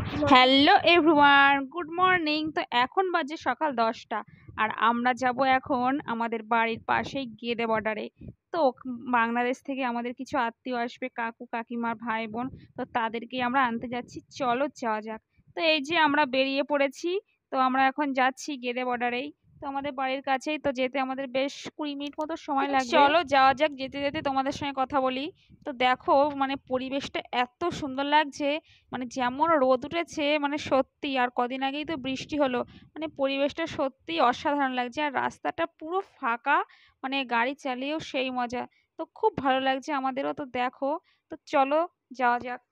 Hello everyone, good morning. তো এখন বাজে সকাল 10টা আর আমরা যাব এখন আমাদের বাড়ির পাশেই গেদে বর্ডারে। তো বাংলাদেশ থেকে আমাদের কিছু আত্মীয় আসবে, কাকু কাকিমার ভাই বোন। তো তাদেরকে আমরা আনতে যাচ্ছি, চলো যাওয়া যাক। তো এই যে আমরা বেরিয়ে পড়েছি। তো আমরা এখন যাচ্ছি গেদে বর্ডারেই। তো আমাদের বাড়ির কাছেই, তো যেতে আমাদের বেশ 20 মিনিট মতো সময় লাগবে। চলো যাওয়া যাক। যেতে যেতে তোমাদের সঙ্গে কথা বলি। তো দেখো, মানে পরিবেশটা এত সুন্দর লাগছে, মানে যেমন রোদ উঠেছে, মানে সত্যি। আর কদিন আগেই তো বৃষ্টি হলো, মানে পরিবেশটা সত্যি অসাধারণ লাগছে। আর রাস্তাটা পুরো ফাঁকা, মানে গাড়ি চালিয়েও সেই মজা। তো খুব ভালো লাগছে আমাদেরও। তো দেখো, তো চলো যাওয়া যাক।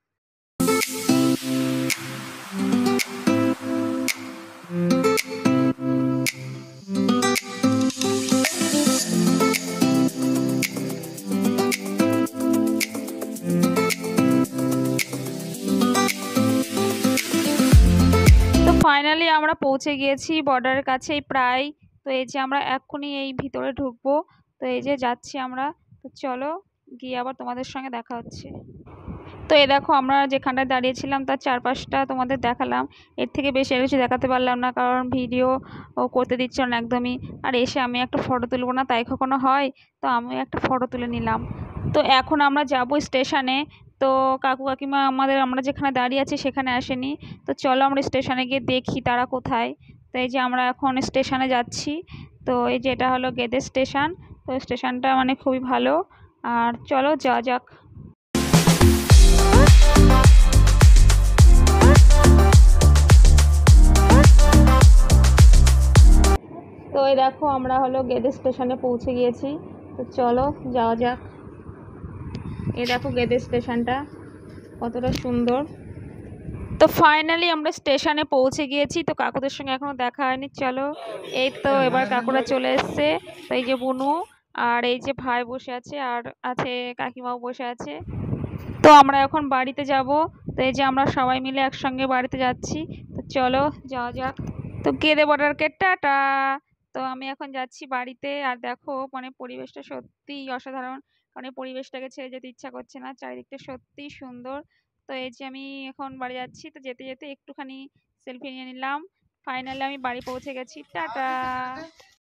তো ফাইনালি আমরা পৌঁছে গিয়েছি বর্ডারের কাছেই প্রায়। তো এই যে আমরা এক্ষুনি এই ভিতরে ঢুকবো। তো এই যে যাচ্ছি আমরা। তো চলো গিয়ে আবার তোমাদের সঙ্গে দেখা হচ্ছে। তো এই দেখো, আমরা যেখানটায় দাঁড়িয়েছিলাম তার চারপাশটা তোমাদের দেখালাম। এর থেকে বেশি আর কিছু দেখাতে পারলাম না, কারণ ভিডিও করতে দিচ্ছিল না একদমই। আর এসে আমি একটা ফটো তুলবো না, তাই কখনো হয়? তো আমি একটা ফটো তুলে নিলাম। তো এখন আমরা যাব স্টেশনে। তো কাকু কাকিমা আমরা যেখানে দাঁড়িয়ে আছি সেখানে আসেনি। তো চলো আমরা স্টেশনে গিয়ে দেখি তারা কোথায়। তো এই যে আমরা এখন স্টেশনে যাচ্ছি। তো এই যে এটা হলো গেদে স্টেশন। তো স্টেশনটা মানে খুবই ভালো। আর চলো যাওয়া যাক। তো এই দেখো, আমরা হলো গেদে স্টেশনে পৌঁছে গিয়েছি। তো চলো যাওয়া যাক। এই দেখো গেদে স্টেশনটা কতটা সুন্দর। তো ফাইনালি আমরা স্টেশনে পৌঁছে গিয়েছি। তো কাকুদের সঙ্গে এখনো দেখা হয়নি। চলো, এই তো এবার কাকুরা চলে এসছে। তো এই যে বুনু, আর এই যে ভাই বসে আছে, আর আছে কাকিমাও বসে আছে। তো আমরা এখন বাড়িতে যাব। তো এই যে আমরা সবাই মিলে একসঙ্গে বাড়িতে যাচ্ছি। তো চলো যাওয়া যাক। তো গেদে বর্ডারকে টাটা। তো আমি এখন যাচ্ছি বাড়িতে। আর দেখো, মানে পরিবেশটা সত্যিই অসাধারণ। কারণ এই পরিবেশটাকে ছেড়ে যেতে ইচ্ছা করছে না, চারিদিকটা সত্যিই সুন্দর। তো এই যে আমি এখন বাড়ি যাচ্ছি। তো যেতে যেতে একটুখানি সেলফি নিয়ে নিলাম। ফাইনালি আমি বাড়ি পৌঁছে গেছি। টাটা।